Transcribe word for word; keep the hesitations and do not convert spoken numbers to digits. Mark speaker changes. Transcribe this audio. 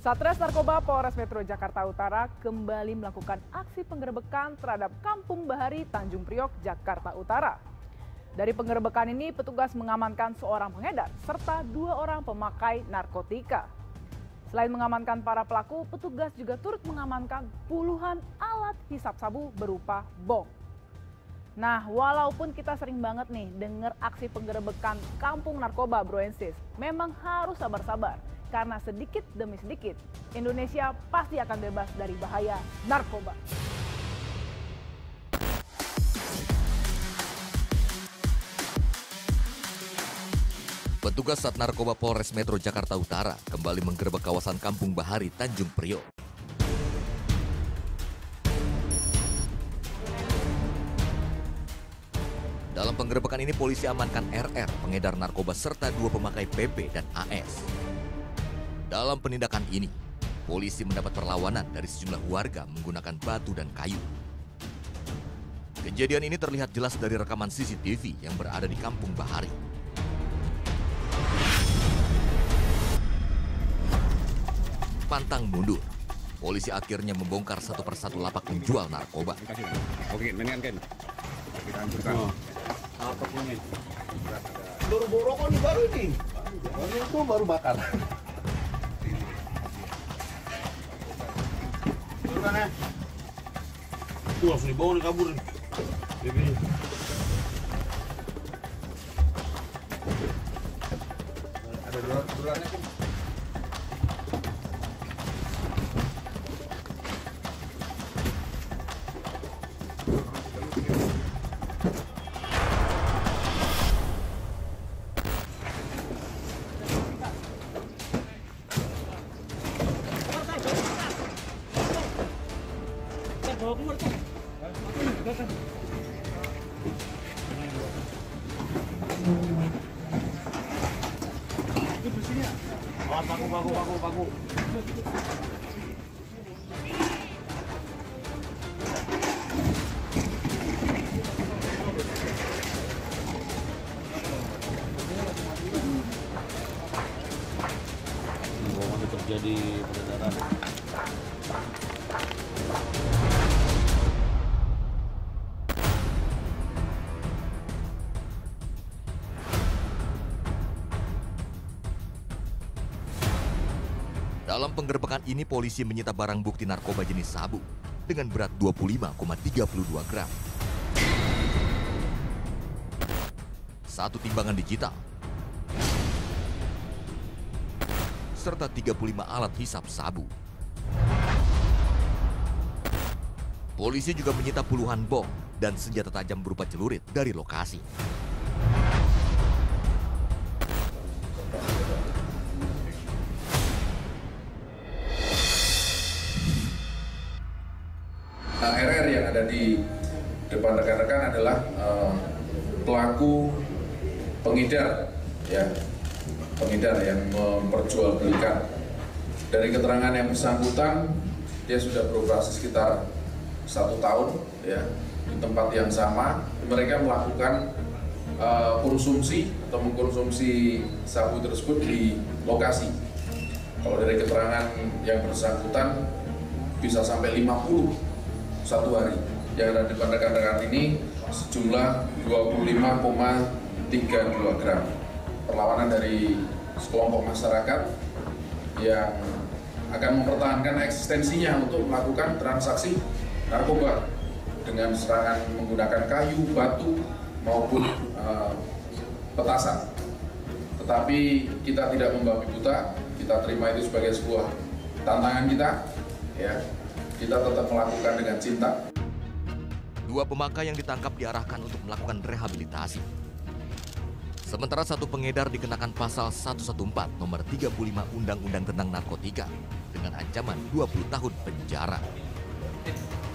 Speaker 1: Satres Narkoba Polres Metro Jakarta Utara kembali melakukan aksi penggerebekan terhadap Kampung Bahari, Tanjung Priok, Jakarta Utara. Dari penggerebekan ini, petugas mengamankan seorang pengedar serta dua orang pemakai narkotika. Selain mengamankan para pelaku, petugas juga turut mengamankan puluhan alat hisap sabu berupa bong. Nah, walaupun kita sering banget nih dengar aksi penggerebekan kampung narkoba, Bro and Sis, memang harus sabar-sabar. Karena sedikit demi sedikit, Indonesia pasti akan bebas dari bahaya narkoba.
Speaker 2: Petugas Sat Narkoba Polres Metro Jakarta Utara kembali menggerebek kawasan Kampung Bahari, Tanjung Priok. Dalam penggerebekan ini, polisi amankan R R, pengedar narkoba, serta dua pemakai P P dan A S. Dalam penindakan ini, polisi mendapat perlawanan dari sejumlah warga menggunakan batu dan kayu. Kejadian ini terlihat jelas dari rekaman C C T V yang berada di Kampung Bahari. Pantang mundur, polisi akhirnya membongkar satu persatu lapak penjual narkoba.
Speaker 3: Oke, mendingan kan kita hancurkan. Oh.
Speaker 4: Apa ini? Baru borokon nih baru ini. Baru itu baru bakar. Hancurkan ya. Tuh langsung dibawa nih kabur. Ini. Ada durannya kan? Bawa keluar tuh. Belakang. Itu bersihnya. Oh, paku, paku, paku, paku. Bahwa masih terjadi peredaran.
Speaker 2: Dalam penggerebekan ini, polisi menyita barang bukti narkoba jenis sabu dengan berat dua puluh lima koma tiga dua gram. Satu timbangan digital, serta tiga puluh lima alat hisap sabu. Polisi juga menyita puluhan bom dan senjata tajam berupa celurit dari lokasi.
Speaker 5: R R yang ada di depan rekan-rekan adalah uh, pelaku pengedar, ya, pengedar yang memperjualbelikan. Dari keterangan yang bersangkutan, dia sudah beroperasi sekitar satu tahun, ya, di tempat yang sama. Mereka melakukan uh, konsumsi atau mengkonsumsi sabu tersebut di lokasi. Kalau dari keterangan yang bersangkutan bisa sampai lima puluh satu hari. Yang ada di depan rekan-rekan ini sejumlah dua puluh lima koma tiga dua gram. Perlawanan dari sekelompok masyarakat yang akan mempertahankan eksistensinya untuk melakukan transaksi narkoba dengan serangan menggunakan kayu, batu maupun uh, petasan. Tetapi kita tidak membabi buta, kita terima itu sebagai sebuah tantangan kita, ya. Kita tetap melakukan dengan cinta.
Speaker 2: Dua pemakai yang ditangkap diarahkan untuk melakukan rehabilitasi. Sementara satu pengedar dikenakan pasal seratus empat belas nomor tiga puluh lima Undang-Undang tentang Narkotika dengan ancaman dua puluh tahun penjara.